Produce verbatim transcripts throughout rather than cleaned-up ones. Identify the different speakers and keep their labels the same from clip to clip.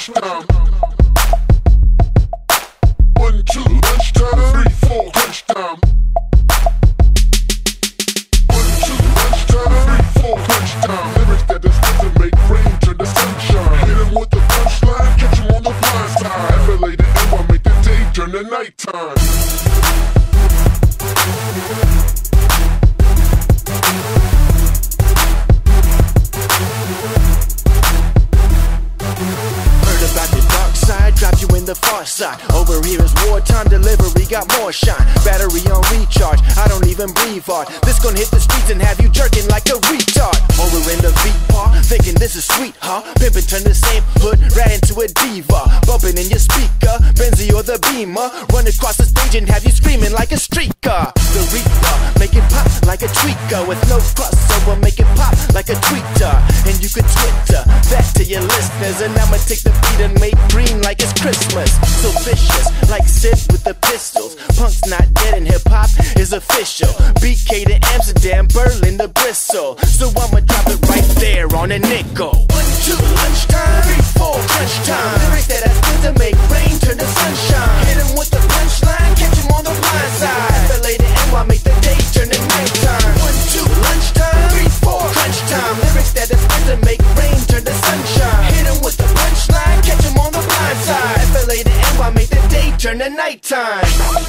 Speaker 1: lunchtime. One, two, lunchtime. Three, four, lunchtime. One, two, lunchtime. Three, four, lunchtime. Lyrics that are supposed to make rain turn to sunshine. Hit 'em with the punchline, catch 'em on the blind side. Elevated M, I make the day turn to nighttime.
Speaker 2: The far side. Over here is wartime delivery, got more shine. Battery on recharge, I don't even breathe hard. This gon' hit the streets and have you jerking like a retard. Over in the beat part, thinking this is sweet, huh? Pimpin' turn the same hood right into a diva. Bumping in your speaker, Benzie or the Beamer. Run across the stage and have you screaming like a streaker. The Reaper, make it pop like a tweaker. With no crossover, make it pop like a tweeter. And you could Twitter that to your listeners. And I'ma take the beat and make green like it's Christmas. So vicious, like Sid with the pistols. Punk's not dead and hip-hop is official. B K to Amsterdam, Berlin to Bristol. So I'ma drop it right there on a nickel. One, two, lunchtime. Three, four, crunch time. Lyrics that are still to make rain turn to sunshine. Hit 'em with the punchline, catch 'em on the blind side. F L A to N Y, make the day turn to nighttime. One, two, lunchtime. Three, four, crunch time. Lyrics that are still to make rain turn to sunshine. Hit 'em with the punchline, catch 'em on the blind side. F L A to N Y, make the day turn to nighttime.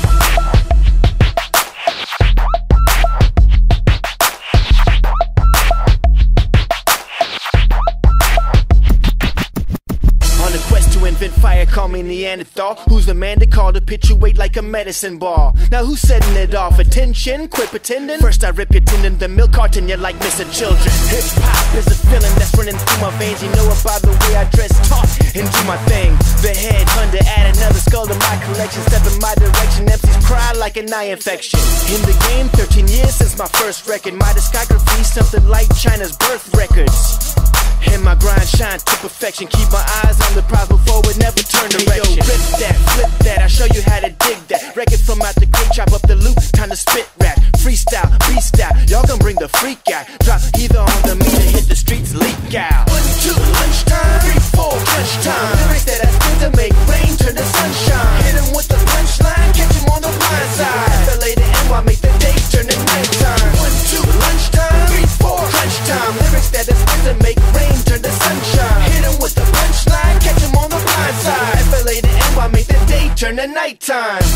Speaker 2: Invent fire, call me Neanderthal. Who's the man to call to pitch you weight like a medicine ball? Now who's setting it off? Attention, quit pretending. First I rip your tendon, the milk carton, you're like missing children. Hip hop is a feeling that's running through my veins. You know about the way I dress, talk, and do my thing. The head hunter, add another skull to my collection. Step in my direction, M Cs cry like an eye infection. In the game, thirteen years since my first record. My discography, something like China's birth records. And my grind shine to perfection. Keep my eyes on the prize before it never turn direction. Hey yo, rip that, flip that, I show you how to dig that. Record from out the crate, chop up the loop, time to spit rap. Freestyle, beast out, y'all gon' bring the freak out. Drop either on the meter, hit the streets, leak out. One, two, lunchtime. Three, four, crunch time. Lyrics that I spin to make rain turn to sunshine. Hit 'em with the punchline, catch 'em on the blind side. F L A to N Y, make the day turn to nighttime. One, two, lunchtime. Three, four, crunch time. Lyrics that I spin to make rain turn to sunshine. Hit 'em with the punchline, catch 'em on the blind side. F L A to N Y, make the day turn to nighttime.